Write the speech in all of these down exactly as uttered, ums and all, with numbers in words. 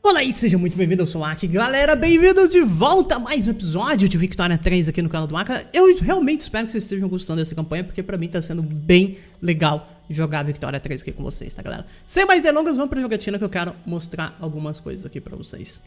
Olá e seja muito bem-vindo, eu sou o Aki. Galera, bem-vindos de volta a mais um episódio de Victoria três aqui no canal do Aka. Eu realmente espero que vocês estejam gostando dessa campanha, porque pra mim tá sendo bem legal jogar Victoria três aqui com vocês, tá, galera? Sem mais delongas, vamos pra jogatina que eu quero mostrar algumas coisas aqui pra vocês.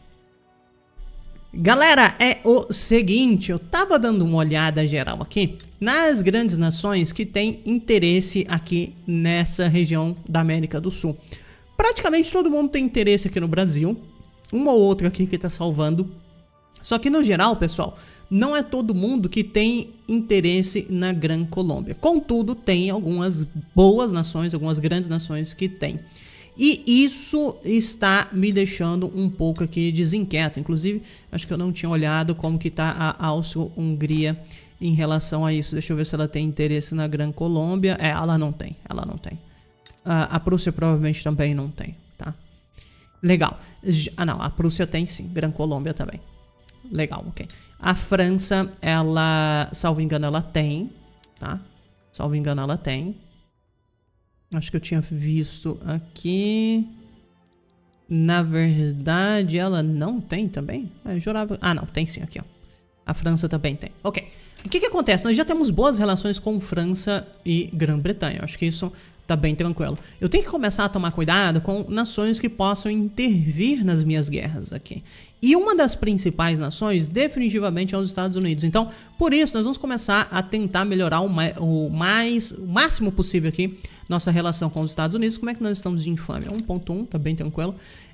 Galera, é o seguinte, eu tava dando uma olhada geral aqui nas grandes nações que têm interesse aqui nessa região da América do Sul. Praticamente todo mundo tem interesse aqui no Brasil, uma ou outra aqui que tá salvando. Só que no geral, pessoal, não é todo mundo que tem interesse na Gran Colômbia. Contudo, tem algumas boas nações, algumas grandes nações que tem. E isso está me deixando um pouco aqui desinquieto. Inclusive, acho que eu não tinha olhado como que tá a Áustria-Hungria em relação a isso. Deixa eu ver se ela tem interesse na Gran Colômbia. É, ela não tem, ela não tem. Uh, a Prússia provavelmente também não tem, tá? Legal. Ah, não, a Prússia tem sim, Gran Colômbia também. Legal, ok. A França, ela, salvo engano, ela tem, tá? Salvo engano, ela tem. Acho que eu tinha visto aqui. Na verdade, ela não tem também? Eu jurava... Ah, não, tem sim, aqui, ó. A França também tem. Ok. O que que acontece? Nós já temos boas relações com França e Grã-Bretanha. Eu acho que isso tá bem tranquilo. Eu tenho que começar a tomar cuidado com nações que possam intervir nas minhas guerras aqui. E uma das principais nações, definitivamente, é os Estados Unidos. Então, por isso, nós vamos começar a tentar melhorar o mais, o mais, o máximo possível aqui nossa relação com os Estados Unidos. Como é que nós estamos de infâmia? um ponto um, tá bem tranquilo.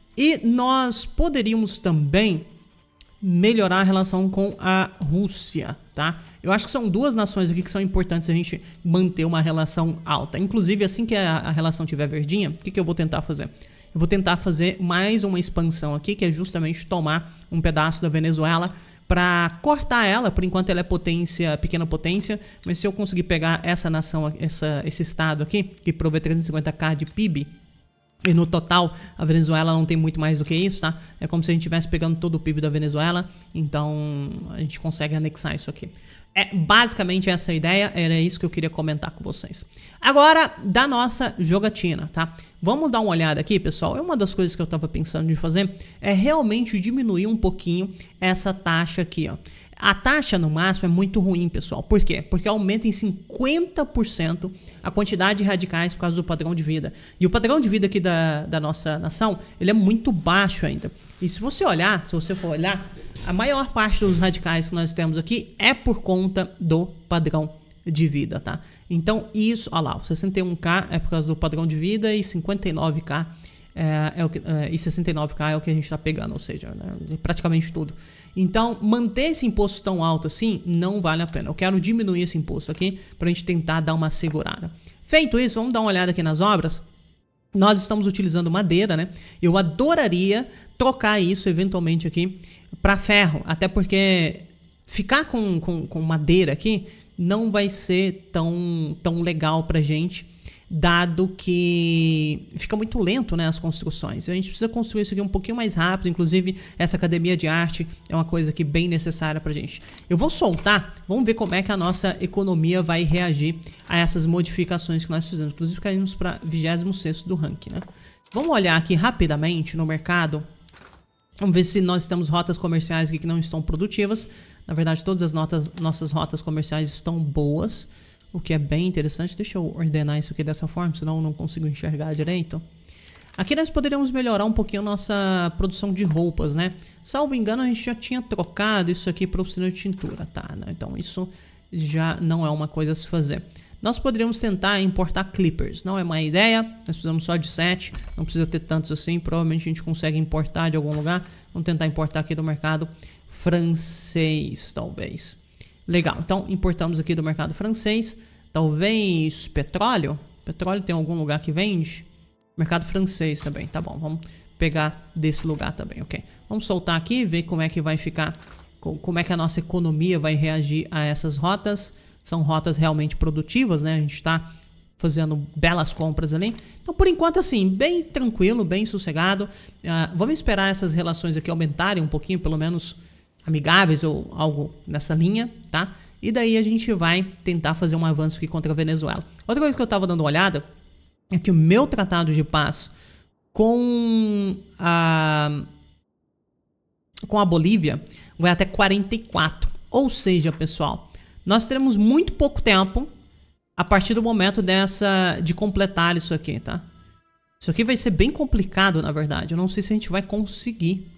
E nós poderíamos também melhorar a relação com a Rússia, tá? Eu acho que são duas nações aqui que são importantes a gente manter uma relação alta. Inclusive, assim que a, a relação tiver verdinha, o que que eu vou tentar fazer? Eu vou tentar fazer mais uma expansão aqui, que é justamente tomar um pedaço da Venezuela para cortar ela. Por enquanto ela é potência, pequena potência, mas se eu conseguir pegar essa nação, essa, esse estado aqui, que provê trezentos e cinquenta K de P I B, e no total, a Venezuela não tem muito mais do que isso, tá? É como se a gente estivesse pegando todo o P I B da Venezuela. Então, a gente consegue anexar isso aqui. É basicamente essa a ideia, era isso que eu queria comentar com vocês. Agora, da nossa jogatina, tá? Vamos dar uma olhada aqui, pessoal. Uma das coisas que eu tava pensando de fazer é realmente diminuir um pouquinho essa taxa aqui, ó. A taxa no máximo é muito ruim, pessoal. Por quê? Porque aumenta em cinquenta por cento a quantidade de radicais por causa do padrão de vida. E o padrão de vida aqui da, da nossa nação, ele é muito baixo ainda. E se você olhar, se você for olhar, a maior parte dos radicais que nós temos aqui é por conta do padrão de vida, tá? Então isso, olha lá, o sessenta e um K é por causa do padrão de vida e cinquenta e nove K É, é o que, é, e sessenta e nove K é o que a gente tá pegando, ou seja, né, praticamente tudo. Então, manter esse imposto tão alto assim não vale a pena. Eu quero diminuir esse imposto aqui pra gente tentar dar uma segurada. Feito isso, vamos dar uma olhada aqui nas obras. Nós estamos utilizando madeira, né? Eu adoraria trocar isso eventualmente aqui pra ferro, até porque ficar com, com, com madeira aqui não vai ser tão, tão legal pra gente, dado que fica muito lento, né, as construções. A gente precisa construir isso aqui um pouquinho mais rápido. Inclusive, essa academia de arte é uma coisa aqui bem necessária pra gente. Eu vou soltar, vamos ver como é que a nossa economia vai reagir a essas modificações que nós fizemos. Inclusive, caímos para vigésimo sexto do ranking, né? Vamos olhar aqui rapidamente no mercado. Vamos ver se nós temos rotas comerciais aqui que não estão produtivas. Na verdade, todas as notas, nossas rotas comerciais estão boas, o que é bem interessante. Deixa eu ordenar isso aqui dessa forma, senão eu não consigo enxergar direito. Aqui nós poderíamos melhorar um pouquinho a nossa produção de roupas, né? Salvo engano, a gente já tinha trocado isso aqui para oficina de tintura, tá? Então isso já não é uma coisa a se fazer. Nós poderíamos tentar importar clippers, não é má ideia. Nós precisamos só de sete, não precisa ter tantos assim. Provavelmente a gente consegue importar de algum lugar. Vamos tentar importar aqui do mercado francês, talvez. Legal, então importamos aqui do mercado francês. Talvez petróleo. Petróleo tem algum lugar que vende? Mercado francês também, tá bom. Vamos pegar desse lugar também, ok. Vamos soltar aqui, ver como é que vai ficar, como é que a nossa economia vai reagir a essas rotas. São rotas realmente produtivas, né? A gente tá fazendo belas compras ali. Então, por enquanto, assim, bem tranquilo, bem sossegado. Uh, vamos esperar essas relações aqui aumentarem um pouquinho, pelo menos amigáveis ou algo nessa linha, tá? E daí a gente vai tentar fazer um avanço aqui contra a Venezuela. Outra coisa que eu tava dando uma olhada é que o meu tratado de paz com a com a Bolívia vai até quarenta e quatro. Ou seja, pessoal, nós teremos muito pouco tempo a partir do momento dessa de completar isso aqui, tá? Isso aqui vai ser bem complicado, na verdade. Eu não sei se a gente vai conseguir.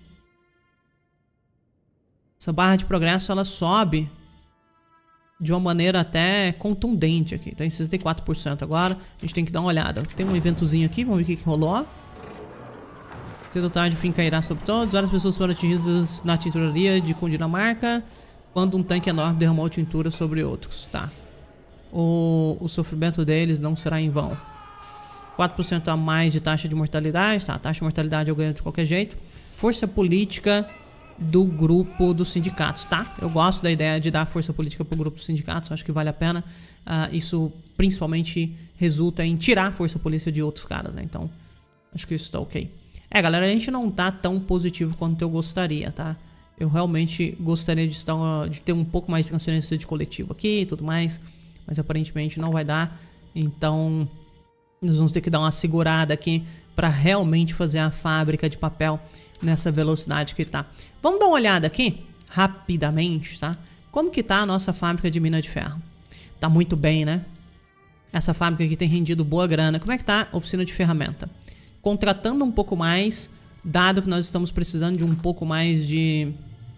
Essa barra de progresso, ela sobe de uma maneira até contundente aqui. Tá em sessenta e quatro por cento agora. A gente tem que dar uma olhada. Tem um eventozinho aqui, vamos ver o que, que rolou. Cedo ou tarde, o fim cairá sobre todos. Várias pessoas foram atingidas na tinturaria de Cundinamarca quando um tanque enorme derramou tintura sobre outros. Tá. O, o sofrimento deles não será em vão. quatro por cento a mais de taxa de mortalidade. Tá, a taxa de mortalidade eu ganho de qualquer jeito. Força política do grupo dos sindicatos, tá? Eu gosto da ideia de dar força política pro grupo dos sindicatos. Acho que vale a pena. Uh, isso principalmente resulta em tirar a força polícia de outros caras, né? Então, acho que isso tá ok. É, galera, a gente não tá tão positivo quanto eu gostaria, tá? Eu realmente gostaria de, estar, de ter um pouco mais de transferência de coletivo aqui e tudo mais. Mas aparentemente não vai dar. Então, nós vamos ter que dar uma segurada aqui para realmente fazer a fábrica de papel nessa velocidade que tá. Vamos dar uma olhada aqui, rapidamente, tá? Como que tá a nossa fábrica de mina de ferro? Tá muito bem, né? Essa fábrica aqui tem rendido boa grana. Como é que tá a oficina de ferramenta? Contratando um pouco mais, dado que nós estamos precisando de um pouco mais de...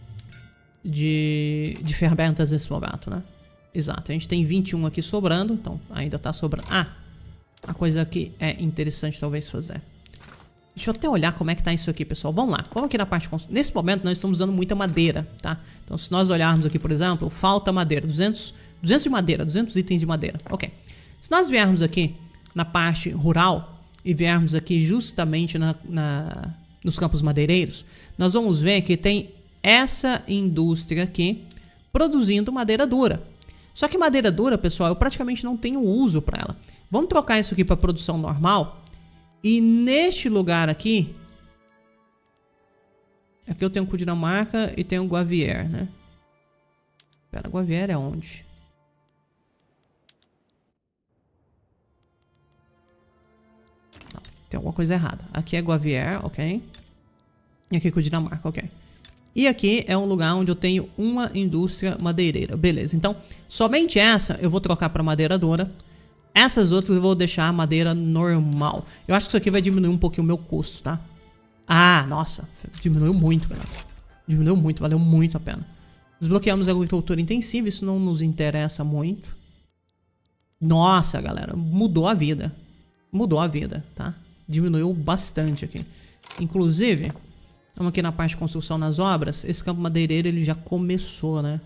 De, de ferramentas nesse momento, né? Exato, a gente tem vinte e um aqui sobrando, então ainda tá sobrando. Ah, a coisa que é interessante talvez fazer. Deixa eu até olhar como é que tá isso aqui, pessoal. Vamos lá, vamos aqui na parte... Nesse momento nós estamos usando muita madeira, tá? Então se nós olharmos aqui, por exemplo, falta madeira, duzentos, duzentos de madeira, duzentos itens de madeira. Ok. Se nós viermos aqui na parte rural e viermos aqui justamente na, na, nos campos madeireiros, nós vamos ver que tem essa indústria aqui produzindo madeira dura. Só que madeira dura, pessoal, eu praticamente não tenho uso para ela. Vamos trocar isso aqui para produção normal. E neste lugar aqui... Aqui eu tenho Cundinamarca e tenho Guaviare, né? Pera, Guaviare é onde? Não, tem alguma coisa errada. Aqui é Guaviare, ok. E aqui é Cundinamarca, ok. E aqui é um lugar onde eu tenho uma indústria madeireira. Beleza, então somente essa eu vou trocar para madeira dura. Essas outras eu vou deixar a madeira normal. Eu acho que isso aqui vai diminuir um pouquinho o meu custo, tá? Ah, nossa, diminuiu muito, galera. Diminuiu muito, valeu muito a pena. Desbloqueamos a agricultura intensiva, isso não nos interessa muito. Nossa, galera, mudou a vida. Mudou a vida, tá? Diminuiu bastante aqui. Inclusive... Estamos aqui na parte de construção nas obras. Esse campo madeireiro ele já começou, né?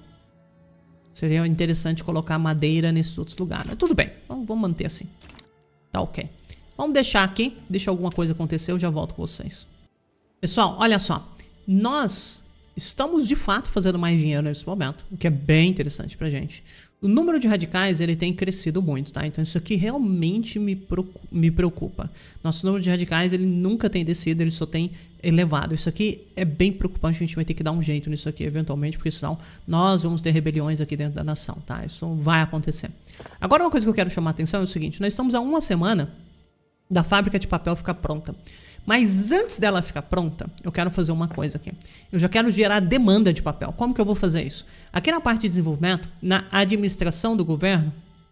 Seria interessante colocar madeira nesses outros lugares, né? Tudo bem, vamos, vamos manter assim. Tá ok. Vamos deixar aqui, deixa alguma coisa acontecer, eu já volto com vocês. Pessoal, olha só. Nós estamos de fato fazendo mais dinheiro nesse momento, o que é bem interessante pra gente. O número de radicais ele tem crescido muito, tá? Então isso aqui realmente me preocupa. Nosso número de radicais ele nunca tem descido, ele só tem elevado. Isso aqui é bem preocupante, a gente vai ter que dar um jeito nisso aqui eventualmente, porque senão nós vamos ter rebeliões aqui dentro da nação, tá? Isso vai acontecer. Agora uma coisa que eu quero chamar a atenção é o seguinte, nós estamos há uma semana da fábrica de papel ficar pronta. Mas antes dela ficar pronta, eu quero fazer uma coisa aqui. Eu já quero gerar demanda de papel. Como que eu vou fazer isso? Aqui na parte de desenvolvimento, na administração do governo,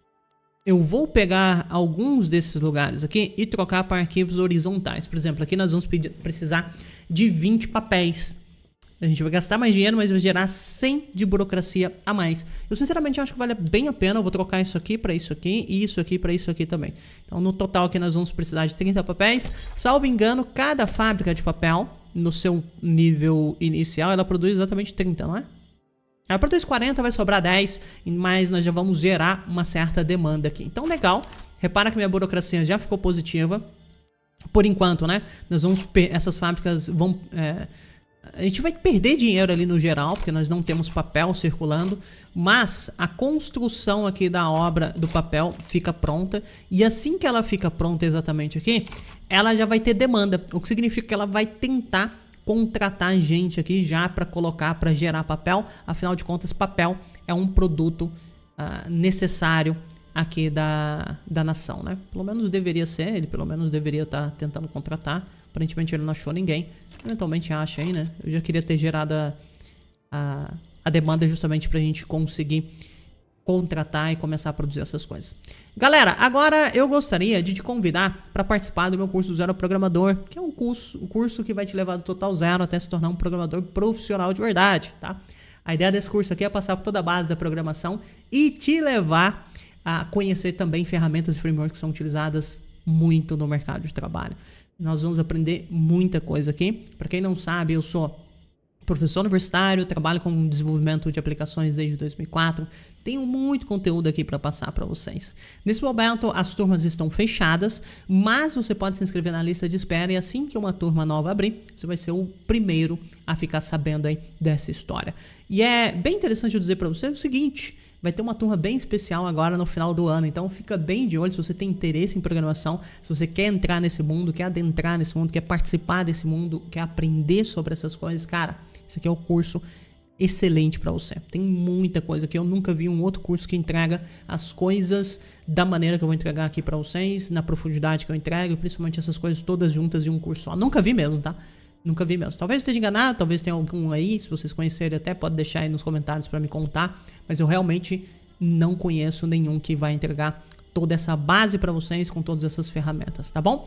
eu vou pegar alguns desses lugares aqui e trocar para arquivos horizontais. Por exemplo, aqui nós vamos pedir, precisar de vinte papéis. A gente vai gastar mais dinheiro, mas vai gerar cem de burocracia a mais. Eu sinceramente acho que vale bem a pena. Eu vou trocar isso aqui para isso aqui e isso aqui para isso aqui também. Então no total aqui nós vamos precisar de trinta papéis. Salvo engano, cada fábrica de papel, no seu nível inicial, ela produz exatamente trinta, não é? Ela produz quarenta, vai sobrar dez, mas nós já vamos gerar uma certa demanda aqui. Então legal, repara que minha burocracia já ficou positiva. Por enquanto, né? Nós vamos, essas fábricas vão... É, a gente vai perder dinheiro ali no geral, porque nós não temos papel circulando, mas a construção aqui da obra do papel fica pronta, e assim que ela fica pronta exatamente aqui, ela já vai ter demanda, o que significa que ela vai tentar contratar gente aqui já para colocar, para gerar papel. Afinal de contas, papel é um produto uh, necessário aqui da, da nação, né? Pelo menos deveria ser, ele pelo menos deveria estar tentando contratar, Aparentemente ele não achou ninguém. Eventualmente acha aí, né? Eu já queria ter gerado a, a, a demanda justamente pra gente conseguir contratar e começar a produzir essas coisas. Galera, agora eu gostaria de te convidar para participar do meu curso do Zero Programador, que é um curso, um curso que vai te levar do total zero até se tornar um programador profissional de verdade, tá? A ideia desse curso aqui é passar por toda a base da programação e te levar a conhecer também ferramentas e frameworks que são utilizadas muito no mercado de trabalho. Nós vamos aprender muita coisa aqui. Para quem não sabe, eu sou professor universitário, trabalho com desenvolvimento de aplicações desde dois mil e quatro. Tenho muito conteúdo aqui para passar para vocês. Nesse momento, as turmas estão fechadas, mas você pode se inscrever na lista de espera e assim que uma turma nova abrir, você vai ser o primeiro a ficar sabendo aí dessa história. E é bem interessante eu dizer para você o seguinte: vai ter uma turma bem especial agora no final do ano, então fica bem de olho se você tem interesse em programação, se você quer entrar nesse mundo, quer adentrar nesse mundo, quer participar desse mundo, quer aprender sobre essas coisas, cara. Esse aqui é o curso excelente para você. Tem muita coisa aqui. Eu nunca vi um outro curso que entrega as coisas da maneira que eu vou entregar aqui para vocês, na profundidade que eu entrego, principalmente essas coisas todas juntas em um curso só. Nunca vi mesmo, tá? Nunca vi mesmo. Talvez esteja enganado, talvez tenha algum aí. Se vocês conhecerem até, pode deixar aí nos comentários para me contar. Mas eu realmente não conheço nenhum que vai entregar toda essa base para vocês com todas essas ferramentas, tá bom?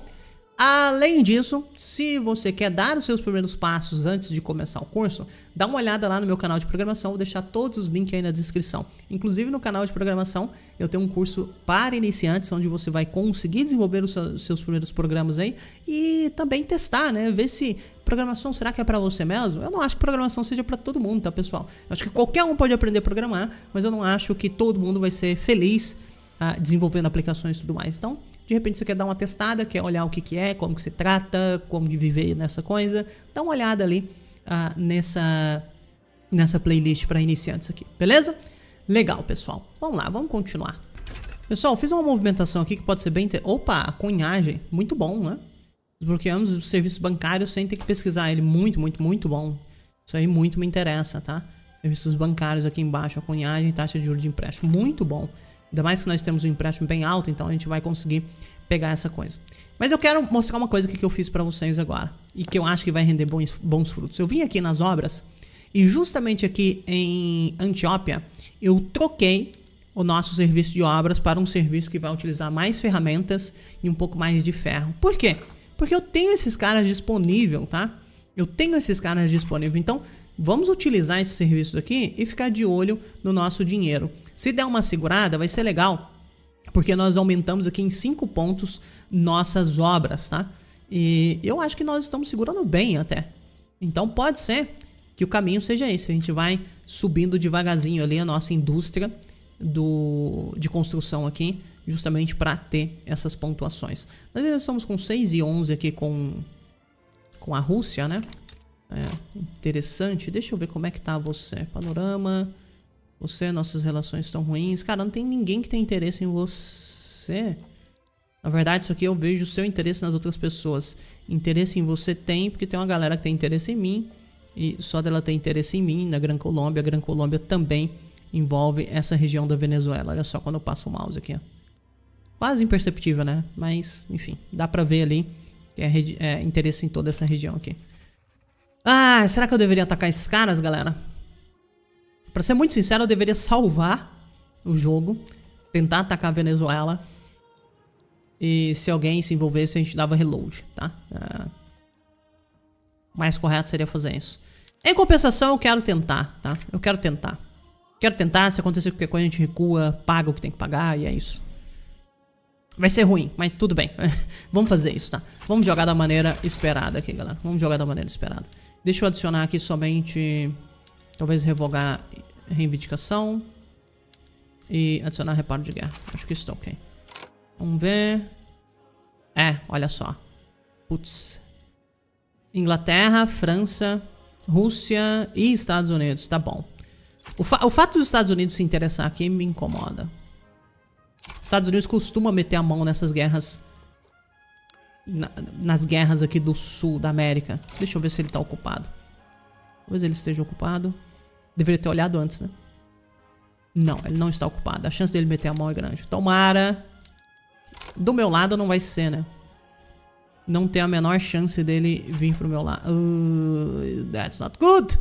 Além disso, se você quer dar os seus primeiros passos antes de começar o curso, dá uma olhada lá no meu canal de programação, vou deixar todos os links aí na descrição. Inclusive no canal de programação eu tenho um curso para iniciantes, onde você vai conseguir desenvolver os seus primeiros programas aí e também testar, né? Ver se programação será que é para você mesmo? Eu não acho que programação seja para todo mundo, tá, pessoal? Eu acho que qualquer um pode aprender a programar, mas eu não acho que todo mundo vai ser feliz uh, desenvolvendo aplicações e tudo mais. Então, de repente você quer dar uma testada, quer olhar o que que é, como que se trata, como de viver nessa coisa, dá uma olhada ali uh, nessa, nessa playlist para iniciantes aqui, beleza? Legal, pessoal. Vamos lá, vamos continuar. Pessoal, fiz uma movimentação aqui que pode ser bem... Inter... Opa, a cunhagem, muito bom, né? Desbloqueamos os serviços bancários sem ter que pesquisar ele, muito, muito, muito bom. Isso aí muito me interessa, tá? Serviços bancários aqui embaixo, a cunhagem, taxa de juros de empréstimo, muito bom. Ainda mais que nós temos um empréstimo bem alto, então a gente vai conseguir pegar essa coisa. Mas eu quero mostrar uma coisa que eu fiz para vocês agora e que eu acho que vai render bons, bons frutos. Eu vim aqui nas obras e justamente aqui em Antiópia eu troquei o nosso serviço de obras para um serviço que vai utilizar mais ferramentas e um pouco mais de ferro. Por quê? Porque eu tenho esses caras disponíveis, tá? Eu tenho esses caras disponíveis, então vamos utilizar esses serviços aqui e ficar de olho no nosso dinheiro. Se der uma segurada, vai ser legal, porque nós aumentamos aqui em cinco pontos nossas obras, tá? E eu acho que nós estamos segurando bem até. Então pode ser que o caminho seja esse. A gente vai subindo devagarzinho ali a nossa indústria do, de construção aqui, justamente para ter essas pontuações. Nós já estamos com seis e onze aqui com, com a Rússia, né? É, interessante. Deixa eu ver como é que tá você. Panorama. Você, nossas relações estão ruins. Cara, não tem ninguém que tem interesse em você. Na verdade, isso aqui eu vejo o seu interesse nas outras pessoas. Interesse em você tem, porque tem uma galera que tem interesse em mim. E só dela ter interesse em mim, na Gran Colômbia. A Gran Colômbia também envolve essa região da Venezuela. Olha só quando eu passo o mouse aqui, ó. Quase imperceptível, né? Mas, enfim, dá pra ver ali que é, é interesse em toda essa região aqui. Ah, será que eu deveria atacar esses caras, galera? Pra ser muito sincero, eu deveria salvar o jogo, tentar atacar a Venezuela. E se alguém se envolvesse, a gente dava reload, tá? É... O mais correto seria fazer isso. Em compensação, eu quero tentar, tá? Eu quero tentar. Quero tentar, se acontecer qualquer coisa, a gente recua, paga o que tem que pagar e é isso. Vai ser ruim, mas tudo bem. Vamos fazer isso, tá? Vamos jogar da maneira esperada aqui, galera. Vamos jogar da maneira esperada. Deixa eu adicionar aqui somente... Talvez revogar reivindicação. E adicionar reparo de guerra. Acho que isso tá ok. Vamos ver. É, olha só. Putz. Inglaterra, França, Rússia e Estados Unidos. Tá bom. O, fa o fato dos Estados Unidos se interessar aqui me incomoda. Estados Unidos costuma meter a mão nessas guerras. Na, nas guerras aqui do sul da América. Deixa eu ver se ele tá ocupado. Talvez ele esteja ocupado. Deveria ter olhado antes, né? Não, ele não está ocupado. A chance dele meter a mão é grande. Tomara. Do meu lado não vai ser, né? não ter a menor chance dele vir pro meu lado. Uh, that's not good.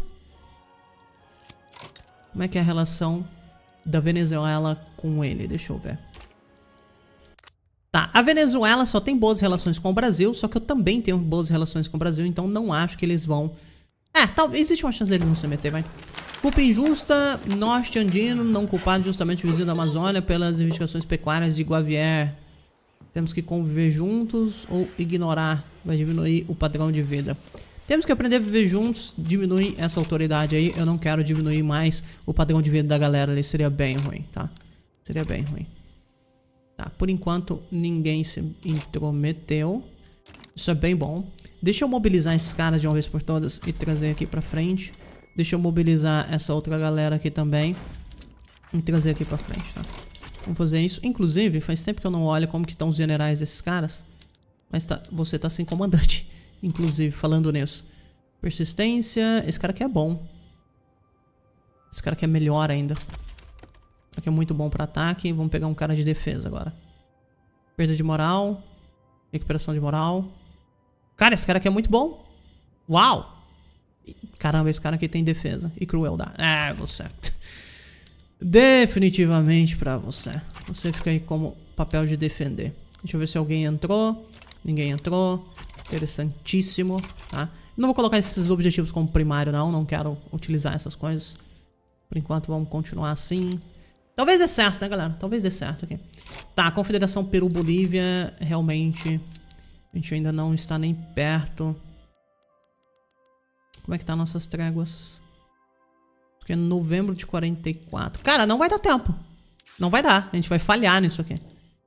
Como é que é a relação da Venezuela com ele? Deixa eu ver. Tá, a Venezuela só tem boas relações com o Brasil, só que eu também tenho boas relações com o Brasil, então não acho que eles vão... É, talvez existe uma chance deles não se meter, vai. Culpa injusta, norte andino, não culpado justamente o vizinho da Amazônia pelas investigações pecuárias de Guaviare. Temos que conviver juntos ou ignorar, vai diminuir o padrão de vida. Temos que aprender a viver juntos, diminuir essa autoridade aí. Eu não quero diminuir mais o padrão de vida da galera ali, seria bem ruim, tá? Seria bem ruim. Tá, por enquanto ninguém se intrometeu. Isso é bem bom. Deixa eu mobilizar esses caras de uma vez por todas e trazer aqui pra frente. Deixa eu mobilizar essa outra galera aqui também e trazer aqui pra frente, tá? Vamos fazer isso. Inclusive, faz tempo que eu não olho como que estão os generais desses caras. Mas tá, você tá sem comandante. Inclusive, falando nisso. Persistência. Esse cara aqui é bom. Esse cara aqui é melhor ainda. Esse aqui é muito bom pra ataque. Vamos pegar um cara de defesa agora. Perda de moral. Recuperação de moral. Cara, esse cara aqui é muito bom. Uau! Caramba, esse cara aqui tem defesa e crueldade. Ah, você. Definitivamente pra você. Você fica aí como papel de defender. Deixa eu ver se alguém entrou. Ninguém entrou. Interessantíssimo, tá? Não vou colocar esses objetivos como primário, não. Não quero utilizar essas coisas. Por enquanto, vamos continuar assim. Talvez dê certo, né, galera? Talvez dê certo aqui. Tá, a Confederação Peru-Bolívia, realmente, a gente ainda não está nem perto. Como é que tá nossas tréguas? Acho que é novembro de quarenta e quatro. Cara, não vai dar tempo. Não vai dar. A gente vai falhar nisso aqui.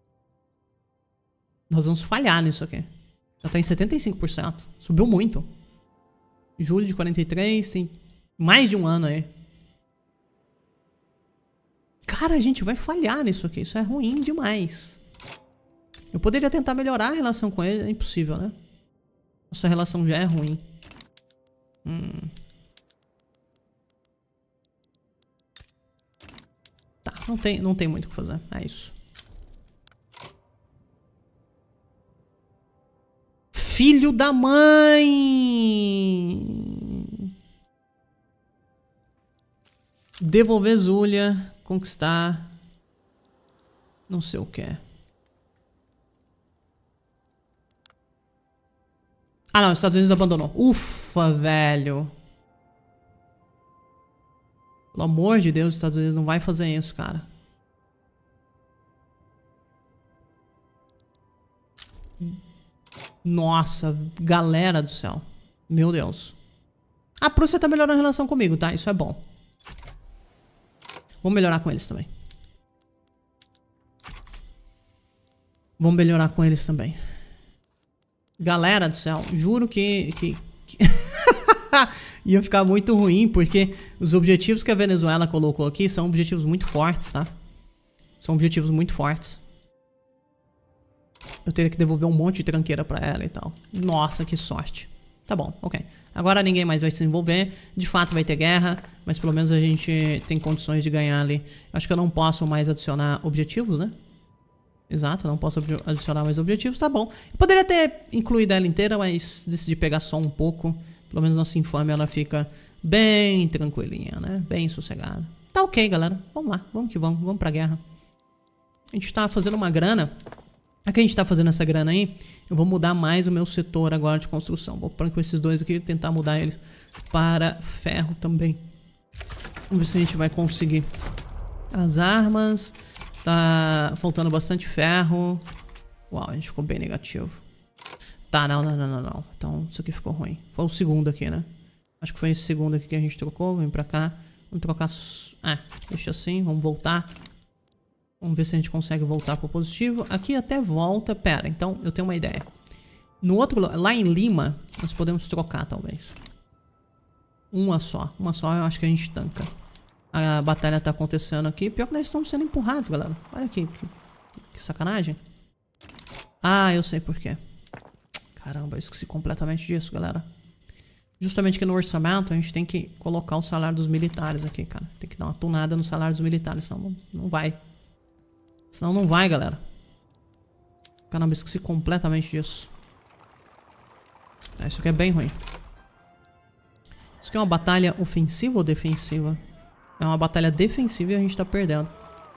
Nós vamos falhar nisso aqui. Já tá em setenta e cinco por cento. Subiu muito. Julho de quarenta e três. Tem mais de um ano aí. Cara, a gente vai falhar nisso aqui. Isso é ruim demais. Eu poderia tentar melhorar a relação com ele. É impossível, né? Nossa relação já é ruim. Hum. Tá, não tem, não tem muito o que fazer. É isso. Filho da mãe! Devolver Zulia. Conquistar. Não sei o que é. Ah, não. Os Estados Unidos abandonou. Ufa, velho. Pelo amor de Deus, os Estados Unidos não vai fazer isso, cara. Nossa, galera do céu. Meu Deus. A Prússia tá melhorando a relação comigo, tá? Isso é bom. Vamos melhorar com eles também. Vamos melhorar com eles também. Galera do céu, juro que... que, que... ia ficar muito ruim, porque os objetivos que a Venezuela colocou aqui são objetivos muito fortes, tá? São objetivos muito fortes. Eu teria que devolver um monte de tranqueira pra ela e tal. Nossa, que sorte. Tá bom, ok. Agora ninguém mais vai se envolver. De fato vai ter guerra, mas pelo menos a gente tem condições de ganhar ali. Acho que eu não posso mais adicionar objetivos, né? Exato, eu não posso adicionar mais objetivos, tá bom. Eu poderia ter incluído ela inteira, mas decidi pegar só um pouco. Pelo menos nossa infâmia ela fica bem tranquilinha, né? Bem sossegada. Tá ok, galera. Vamos lá, vamos que vamos. Vamos pra guerra. A gente tá fazendo uma grana. Já que a gente tá fazendo essa grana aí, eu vou mudar mais o meu setor agora de construção. Vou pôr com esses dois aqui e tentar mudar eles para ferro também. Vamos ver se a gente vai conseguir. As armas. Tá faltando bastante ferro. Uau, a gente ficou bem negativo. Tá, não, não, não, não, não. Então isso aqui ficou ruim. Foi o segundo aqui, né? Acho que foi esse segundo aqui que a gente trocou. Vem pra cá. Vamos trocar... Ah, deixa assim, vamos voltar. Vamos ver se a gente consegue voltar pro positivo. Aqui até volta. Pera, então eu tenho uma ideia. No outro, lá em Lima, nós podemos trocar, talvez. Uma só. Uma só eu acho que a gente tanca. A batalha tá acontecendo aqui. Pior que nós estamos sendo empurrados, galera. Olha aqui. Que, que sacanagem. Ah, eu sei por quê. Caramba, eu esqueci completamente disso, galera. Justamente aqui no orçamento, a gente tem que colocar o salário dos militares aqui, cara. Tem que dar uma tunada no salário dos militares, senão não, não vai. Senão não vai, galera. Caramba, esqueci completamente disso. Tá, isso aqui é bem ruim. Isso aqui é uma batalha ofensiva ou defensiva? É uma batalha defensiva e a gente tá perdendo.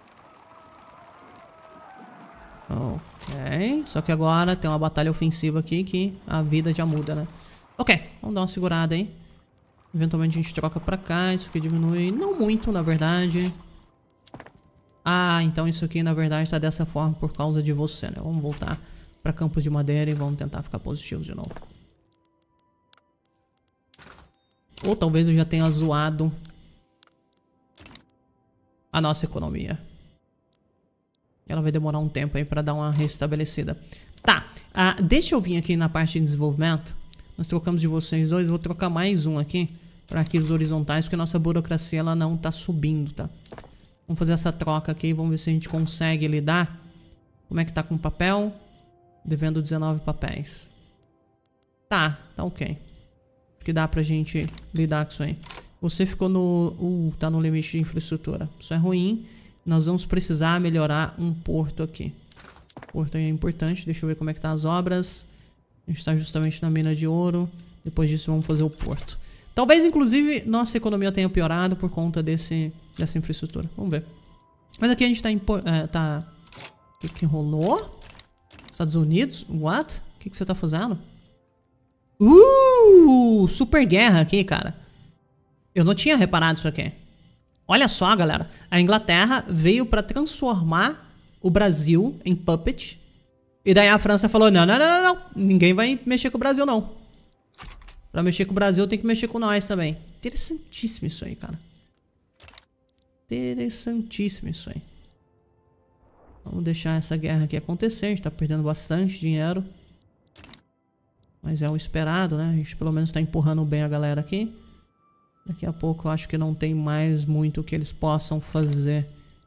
Ok. Só que agora tem uma batalha ofensiva aqui que a vida já muda, né? Ok. Vamos dar uma segurada aí. Eventualmente a gente troca pra cá. Isso aqui diminui. Não muito, na verdade. Ah, então isso aqui, na verdade, tá dessa forma por causa de você, né? Vamos voltar pra campos de madeira e vamos tentar ficar positivos de novo. Ou talvez eu já tenha zoado a nossa economia. Ela vai demorar um tempo aí pra dar uma restabelecida. Tá, ah, deixa eu vir aqui na parte de desenvolvimento. Nós trocamos de vocês dois, vou trocar mais um aqui para arquivos horizontais, porque a nossa burocracia ela não tá subindo, tá? Vamos fazer essa troca aqui e vamos ver se a gente consegue lidar. Como é que tá com o papel? Devendo dezenove papéis. Tá, tá ok. Acho que dá pra gente lidar com isso aí. Você ficou no... Uh, tá no limite de infraestrutura. Isso é ruim. Nós vamos precisar melhorar um porto aqui. O porto aí é importante. Deixa eu ver como é que tá as obras. A gente tá justamente na mina de ouro. Depois disso vamos fazer o porto. Talvez, inclusive, nossa economia tenha piorado por conta desse, dessa infraestrutura. Vamos ver. Mas aqui a gente tá... Em, é, tá... O que que rolou? Estados Unidos? What? O que que você tá fazendo? Uh! Super guerra aqui, cara. Eu não tinha reparado isso aqui. Olha só, galera. A Inglaterra veio pra transformar o Brasil em puppet. E daí a França falou, não, não, não, não, não. Ninguém vai mexer com o Brasil, não. Pra mexer com o Brasil tem que mexer com nós também. Interessantíssimo isso aí, cara. Interessantíssimo isso aí. Vamos deixar essa guerra aqui acontecer. A gente tá perdendo bastante dinheiro. Mas é o esperado, né? A gente pelo menos tá empurrando bem a galera aqui. Daqui a pouco eu acho que não tem mais muito que eles possam fazer.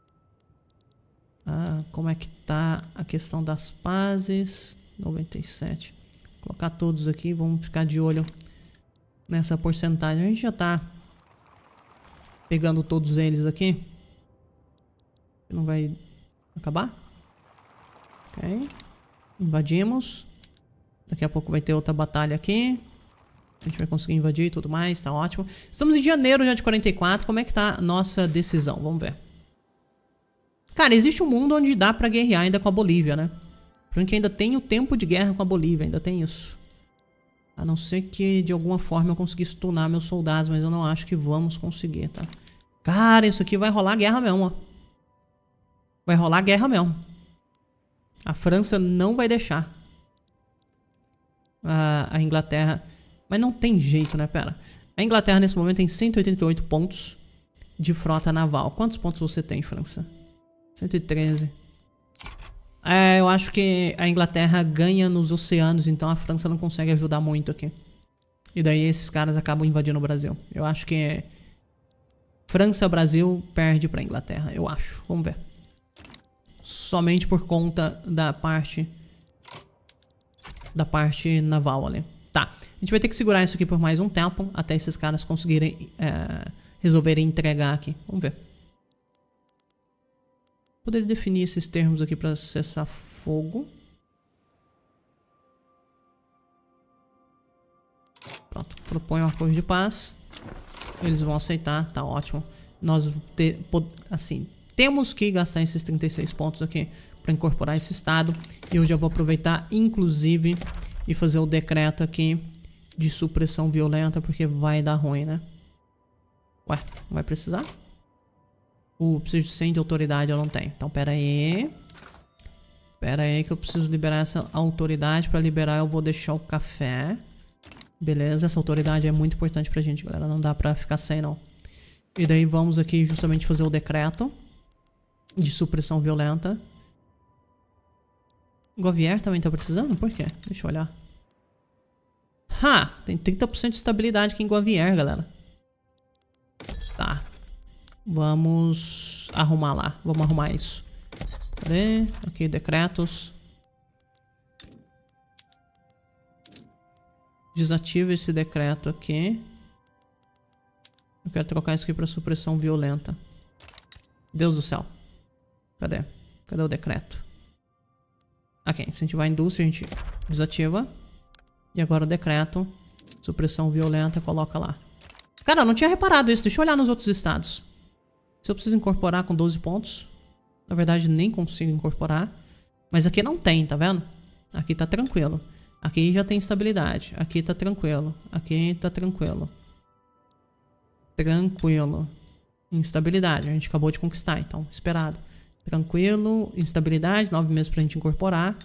Ah, como é que tá a questão das pazes? noventa e sete. Vou colocar todos aqui. Vamos ficar de olho nessa porcentagem. A gente já tá pegando todos eles aqui. Não vai acabar? Ok. Invadimos. Daqui a pouco vai ter outra batalha aqui. A gente vai conseguir invadir e tudo mais, tá ótimo. Estamos em janeiro já de quarenta e quatro. Como é que tá a nossa decisão? Vamos ver. Cara, existe um mundo onde dá pra guerrear ainda com a Bolívia, né? Porque ainda tem o tempo de guerra com a Bolívia, ainda tem isso. A não ser que de alguma forma eu conseguisse stunar meus soldados, mas eu não acho que vamos conseguir, tá? Cara, isso aqui vai rolar guerra mesmo, ó. Vai rolar guerra mesmo. A França não vai deixar a, a Inglaterra... Mas não tem jeito, né? Pera. A Inglaterra nesse momento tem cento e oitenta e oito pontos de frota naval. Quantos pontos você tem, França? cento e treze. É, eu acho que a Inglaterra ganha nos oceanos, então a França não consegue ajudar muito aqui. E daí esses caras acabam invadindo o Brasil. Eu acho que França-Brasil perde pra Inglaterra, eu acho. Vamos ver. Somente por conta da parte... Da parte naval ali. Tá, a gente vai ter que segurar isso aqui por mais um tempo, até esses caras conseguirem é, resolverem entregar aqui. Vamos ver. Poderia definir esses termos aqui para cessar fogo. Pronto, propõe um acordo de paz. Eles vão aceitar, tá ótimo. Nós, te, assim, temos que gastar esses trinta e seis pontos aqui para incorporar esse estado. E eu já vou aproveitar, inclusive... E fazer o decreto aqui de supressão violenta, porque vai dar ruim, né? Ué, não vai precisar? Uh, preciso de cem de autoridade, eu não tenho. Então, pera aí. Pera aí que eu preciso liberar essa autoridade. Pra liberar, eu vou deixar o café. Beleza, essa autoridade é muito importante pra gente, galera. Não dá pra ficar sem, não. E daí vamos aqui justamente fazer o decreto de supressão violenta. Govier também tá precisando? Por quê? Deixa eu olhar. Ha! Tem trinta por cento de estabilidade aqui em Govier, galera. Tá. Vamos arrumar lá. Vamos arrumar isso. Cadê? Aqui, decretos. Desativa esse decreto aqui. Eu quero trocar isso aqui pra supressão violenta. Deus do céu. Cadê? Cadê o decreto? Ok, se a gente vai à indústria, a gente desativa. E agora o decreto. Supressão violenta, coloca lá. Cara, eu não tinha reparado isso. Deixa eu olhar nos outros estados. Se eu preciso incorporar com doze pontos. Na verdade, nem consigo incorporar. Mas aqui não tem, tá vendo? Aqui tá tranquilo. Aqui já tem estabilidade. Aqui tá tranquilo. Aqui tá tranquilo. Tranquilo. Instabilidade. A gente acabou de conquistar, então, esperado. Tranquilo. Instabilidade. Nove meses pra gente incorporar.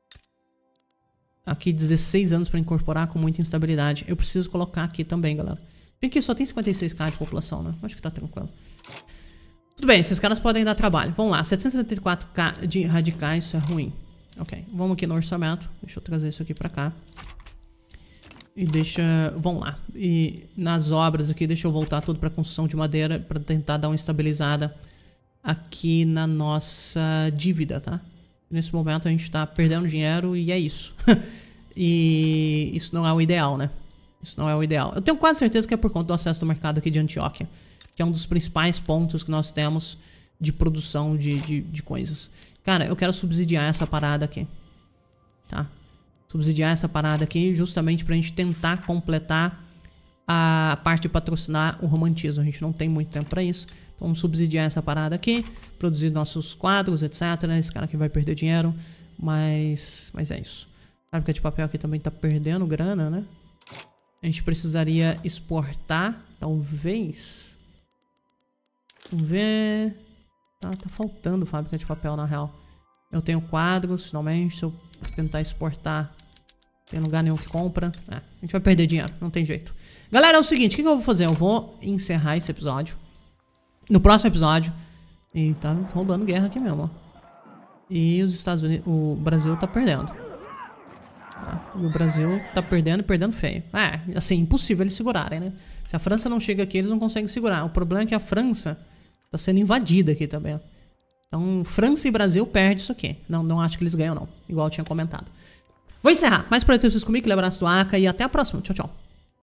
Aqui dezesseis anos pra incorporar com muita instabilidade. Eu preciso colocar aqui também, galera. Bem que só tem cinquenta e seis mil de população, né? Acho que tá tranquilo. Tudo bem, esses caras podem dar trabalho. Vamos lá, setecentos e setenta e quatro mil de radicais, isso é ruim. Ok, vamos aqui no orçamento. Deixa eu trazer isso aqui pra cá. E deixa... Vamos lá. E nas obras aqui, deixa eu voltar tudo pra construção de madeira pra tentar dar uma estabilizada aqui na nossa dívida, tá? Nesse momento a gente tá perdendo dinheiro e é isso. E isso não é o ideal, né? Isso não é o ideal. Eu tenho quase certeza que é por conta do acesso ao mercado aqui de Antioquia, que é um dos principais pontos que nós temos de produção de, de, de coisas. Cara, eu quero subsidiar essa parada aqui. Tá? Subsidiar essa parada aqui justamente pra gente tentar completar a parte de patrocinar o romantismo. A gente não tem muito tempo pra isso. Então vamos subsidiar essa parada aqui. Produzir nossos quadros, etcétera. Esse cara aqui vai perder dinheiro. Mas, mas é isso. A fábrica de papel aqui também tá perdendo grana, né? A gente precisaria exportar, talvez. Vamos ver. Tá, tá faltando fábrica de papel, na real. Eu tenho quadros, finalmente. Se eu tentar exportar, não tem lugar nenhum que compra. É, a gente vai perder dinheiro, não tem jeito. Galera, é o seguinte, o que, que eu vou fazer? Eu vou encerrar esse episódio. No próximo episódio. E tá rolando guerra aqui mesmo, ó. E os Estados Unidos... O Brasil tá perdendo. Tá? E o Brasil tá perdendo e perdendo feio. É, assim, impossível eles segurarem, né? Se a França não chega aqui, eles não conseguem segurar. O problema é que a França tá sendo invadida aqui também, ó. Então, França e Brasil perdem isso aqui. Não, não acho que eles ganham, não. Igual eu tinha comentado. Vou encerrar. Mais por aí, vocês comigo. Aquele abraço do Aka e até a próxima. Tchau, tchau.